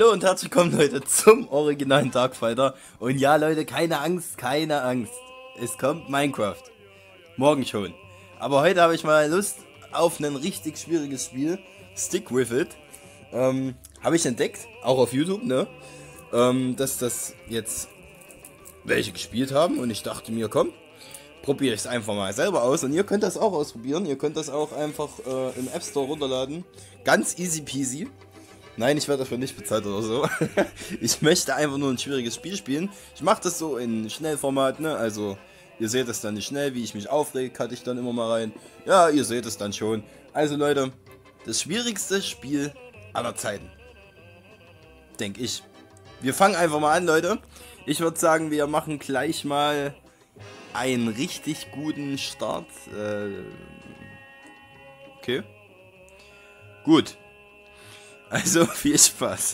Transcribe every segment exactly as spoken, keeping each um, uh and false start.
Hallo und herzlich willkommen, Leute, zum originalen Darkfighter. Und ja, Leute, keine Angst, keine Angst. Es kommt Minecraft. Morgen schon. Aber heute habe ich mal Lust auf ein richtig schwieriges Spiel. Stick with it. Ähm, habe ich entdeckt, auch auf YouTube, ne? Ähm, dass das jetzt welche gespielt haben. Und ich dachte mir, komm, probiere ich es einfach mal selber aus. Und ihr könnt das auch ausprobieren. Ihr könnt das auch einfach äh, im App Store runterladen. Ganz easy peasy. Nein, ich werde dafür nicht bezahlt oder so. Ich möchte einfach nur ein schwieriges Spiel spielen. Ich mache das so in Schnellformat, ne? Also, ihr seht es dann nicht schnell, wie ich mich aufreg, hatte ich dann immer mal rein. Ja, ihr seht es dann schon. Also Leute, das schwierigste Spiel aller Zeiten. Denke ich. Wir fangen einfach mal an, Leute. Ich würde sagen, wir machen gleich mal einen richtig guten Start. Äh, okay. Gut. Also viel Spaß.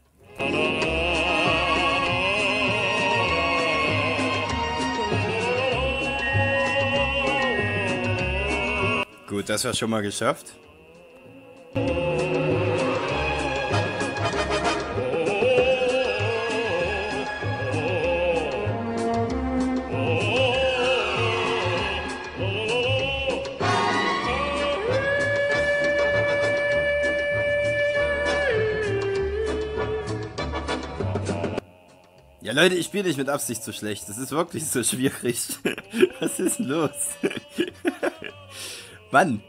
Gut, das war schon mal geschafft. Ja Leute, ich spiele nicht mit Absicht so schlecht. Das ist wirklich so schwierig. Was ist denn los? Mann.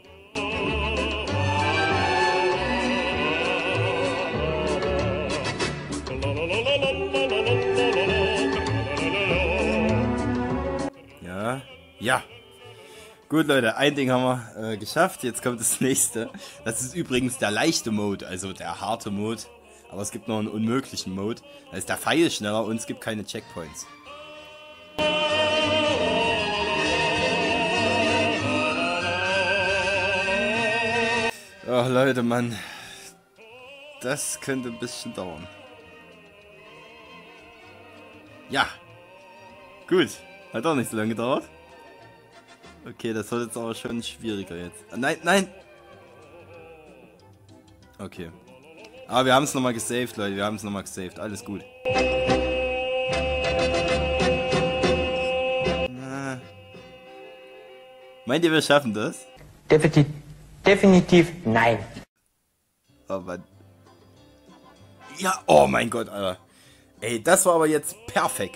Ja. Ja. Gut Leute, ein Ding haben wir äh, geschafft. Jetzt kommt das nächste. Das ist übrigens der leichte Mode, also der harte Mode. Aber es gibt noch einen unmöglichen Mode. Da ist der Pfeil schneller und es gibt keine Checkpoints. Ach Leute, Mann. Das könnte ein bisschen dauern. Ja. Gut. Hat auch nicht so lange gedauert. Okay, das wird jetzt aber schon schwieriger jetzt. Nein, nein. Okay. Aber wir haben es nochmal gesaved, Leute. Wir haben es nochmal gesaved. Alles gut. Na. Meint ihr, wir schaffen das? Definitiv, definitiv nein. Oh Mann. Ja, oh mein Gott, Alter. Ey, das war aber jetzt perfekt.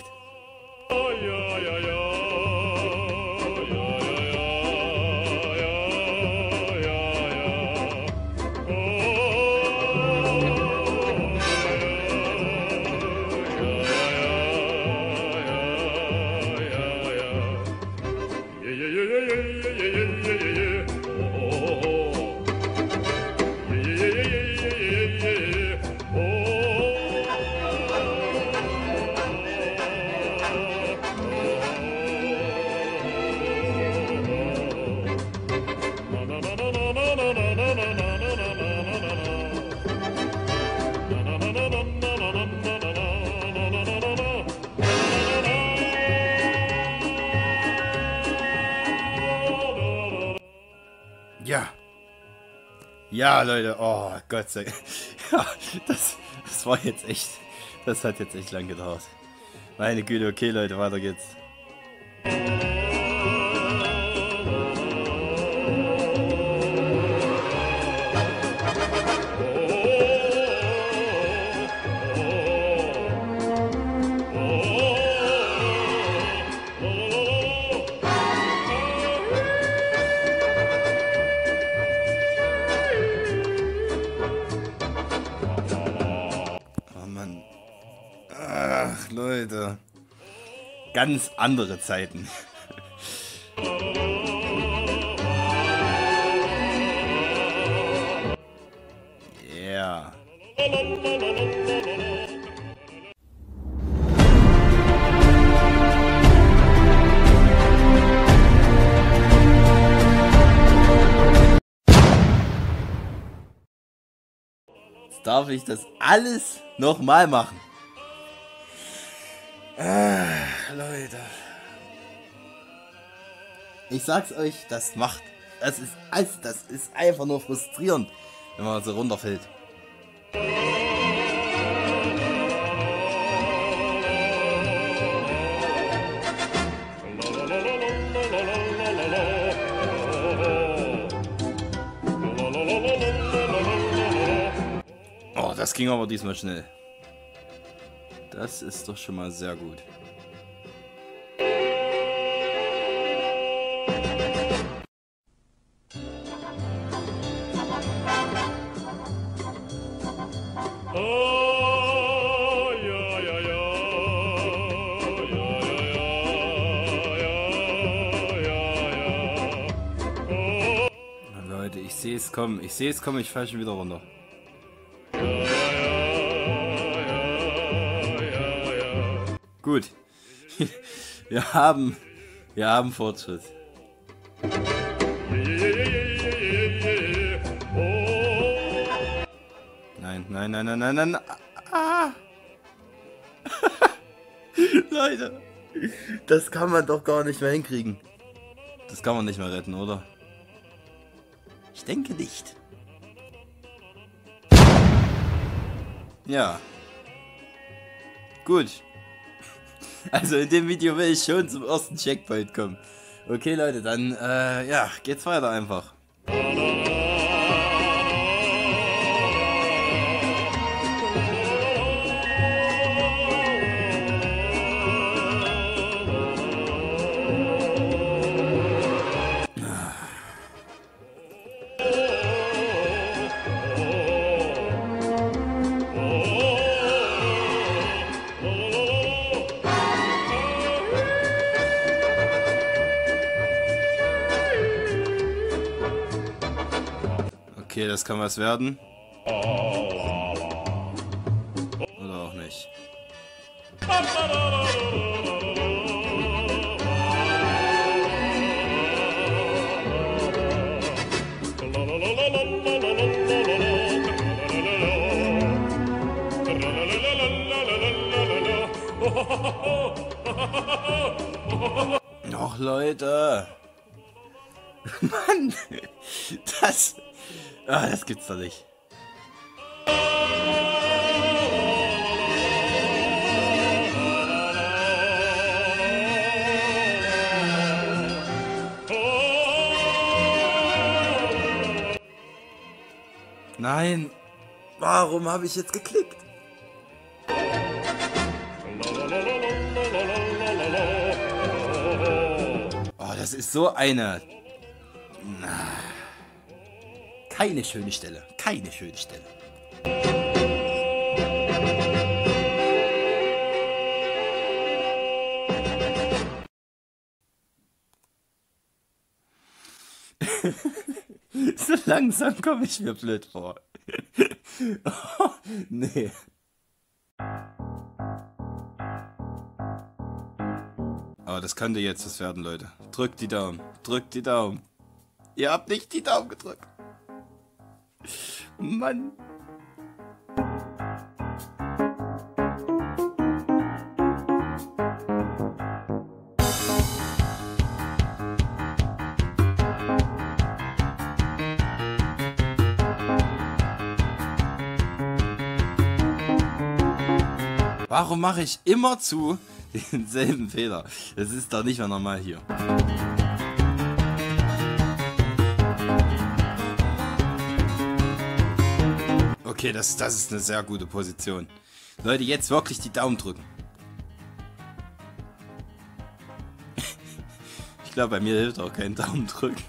Ja. Ja, Leute. Oh, Gott sei Dank. Ja, das, das war jetzt echt... Das hat jetzt echt lang gedauert. Meine Güte, okay, Leute, weiter geht's. Ach, Leute. Ganz andere Zeiten. Ja. Yeah. Jetzt darf ich das alles nochmal machen. Ah, Leute. Ich sag's euch, das macht. Das ist alles, das ist einfach nur frustrierend, wenn man so runterfällt. Das ging aber diesmal schnell. Das ist doch schon mal sehr gut. Leute, ich sehe es kommen. Ich sehe es kommen, ich falle schon wieder runter. Gut. Wir haben, wir haben Fortschritt. Nein, nein, nein, nein, nein, nein. Ah. Leute, das kann man doch gar nicht mehr hinkriegen. Das kann man nicht mehr retten, oder? Ich denke nicht. Ja. Gut. Also in dem Video will ich schon zum ersten Checkpoint kommen. Okay Leute, dann äh, ja, geht's weiter einfach. Okay, das kann was werden. Oder auch nicht. Och Leute. Mann. Das... Ah, das gibt's doch nicht. Nein. Warum habe ich jetzt geklickt? Oh, das ist so eine... Keine schöne Stelle. Keine schöne Stelle. So langsam komme ich mir blöd vor. Oh, nee. Aber das könnte jetzt was werden, Leute. Drückt die Daumen. Drückt die Daumen. Ihr habt nicht die Daumen gedrückt. Mann. Warum mache ich immerzu denselben Fehler? Das ist doch nicht mehr normal hier. Okay, das, das ist eine sehr gute Position. Leute, jetzt wirklich die Daumen drücken. Ich glaube, bei mir hilft auch kein Daumen drücken.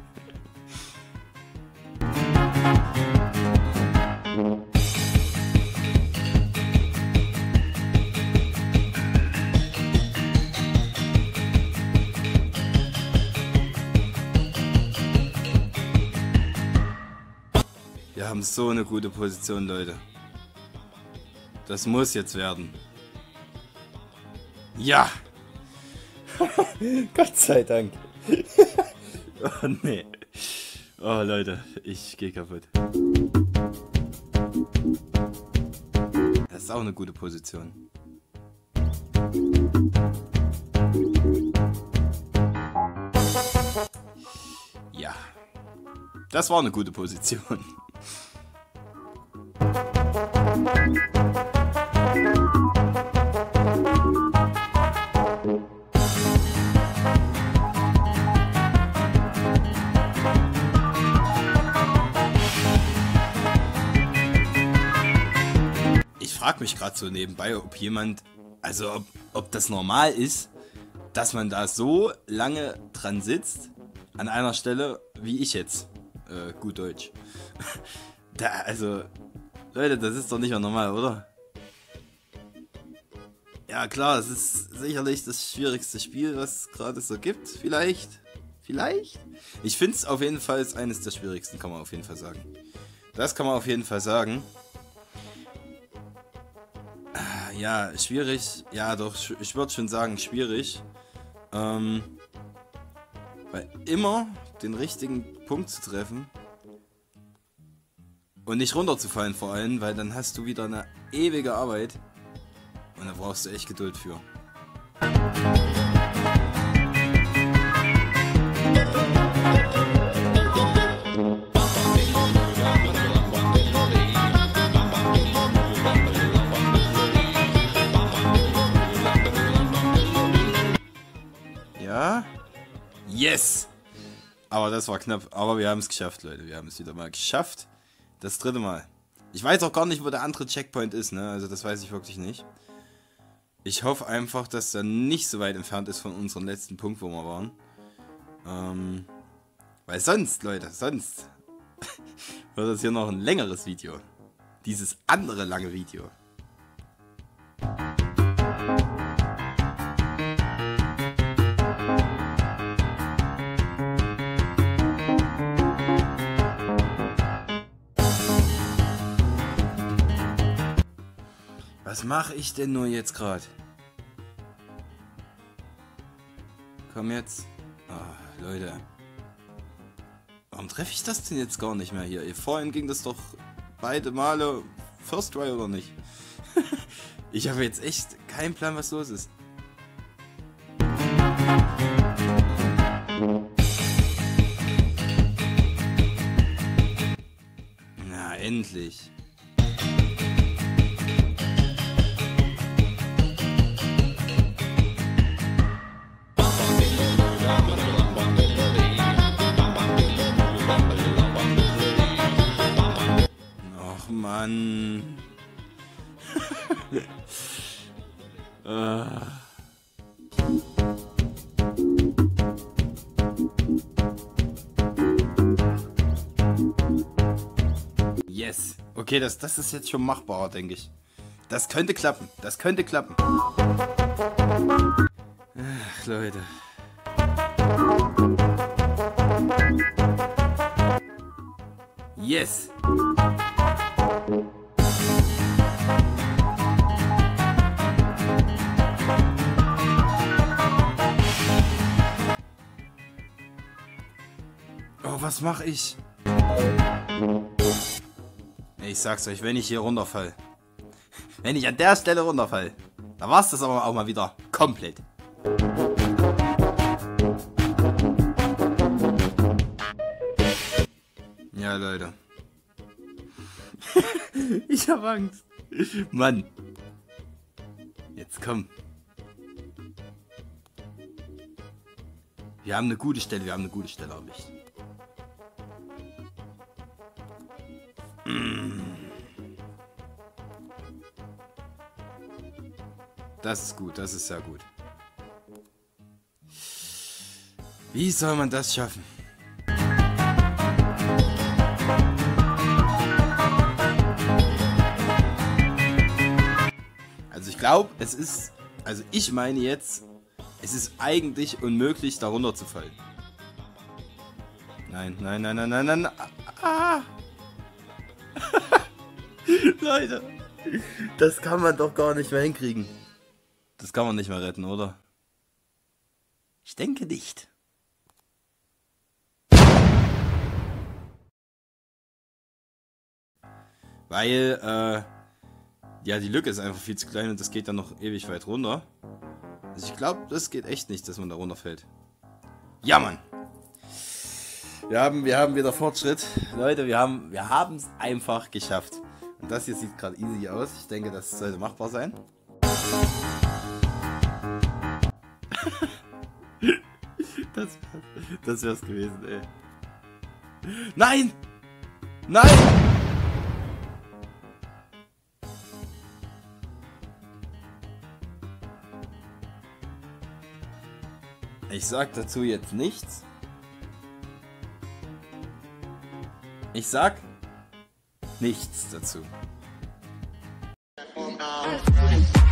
Wir haben so eine gute Position, Leute. Das muss jetzt werden. Ja! Gott sei Dank. Oh nee. Oh Leute, ich gehe kaputt. Das ist auch eine gute Position. Ja. Das war eine gute Position. mich gerade so nebenbei, ob jemand, also ob, ob das normal ist, dass man da so lange dran sitzt, an einer Stelle, wie ich jetzt. Äh, gut Deutsch. Da, also, Leute, das ist doch nicht mehr normal, oder? Ja klar, es ist sicherlich das schwierigste Spiel, was es gerade so gibt. Vielleicht. Vielleicht? Ich finde es auf jeden Fall ist eines der schwierigsten, kann man auf jeden Fall sagen. Das kann man auf jeden Fall sagen. Ja, schwierig. Ja, doch, ich würde schon sagen, schwierig. Ähm, weil immer den richtigen Punkt zu treffen und nicht runterzufallen vor allem, weil dann hast du wieder eine ewige Arbeit und da brauchst du echt Geduld für. Ja. Yes! Aber das war knapp. Aber wir haben es geschafft, Leute. Wir haben es wieder mal geschafft. Das dritte Mal. Ich weiß auch gar nicht, wo der andere Checkpoint ist, ne? Also das weiß ich wirklich nicht. Ich hoffe einfach, dass er nicht so weit entfernt ist von unserem letzten Punkt, wo wir waren. Ähm, weil sonst, Leute, sonst wird das hier noch ein längeres Video. Dieses andere lange Video. Was mache ich denn nur jetzt gerade? Komm jetzt. Oh, Leute. Warum treffe ich das denn jetzt gar nicht mehr hier? Vorhin ging das doch beide Male First Try oder nicht? Ich habe jetzt echt keinen Plan, was los ist. Na, endlich. Och Mann. uh. Yes. Okay, das, das ist jetzt schon machbarer, denke ich. Das könnte klappen. Das könnte klappen. Ach, Leute. Yes. Oh, was mache ich? Ich sag's euch, wenn ich hier runterfall. Wenn ich an der Stelle runterfall, dann war's das aber auch mal wieder komplett. Ja, Leute. Ich hab Angst. Mann. Jetzt komm. Wir haben eine gute Stelle, wir haben eine gute Stelle erwischt. Das ist gut, das ist sehr gut. Wie soll man das schaffen? Also ich glaube, es ist, also ich meine jetzt, es ist eigentlich unmöglich, da runterzufallen. Nein, nein, nein, nein, nein, nein. Ah. Leute, das kann man doch gar nicht mehr hinkriegen. Das kann man nicht mehr retten, oder? Ich denke nicht. Weil, äh, ja, die Lücke ist einfach viel zu klein und das geht dann noch ewig weit runter. Also ich glaube, das geht echt nicht, dass man da runterfällt. Ja, Mann! Wir haben, wir haben wieder Fortschritt. Leute, wir haben wir haben es einfach geschafft. Und das hier sieht gerade easy aus. Ich denke, das sollte machbar sein. Das, das wär's gewesen, ey. Nein! Nein! Ich sag dazu jetzt nichts. Ich sag nichts dazu.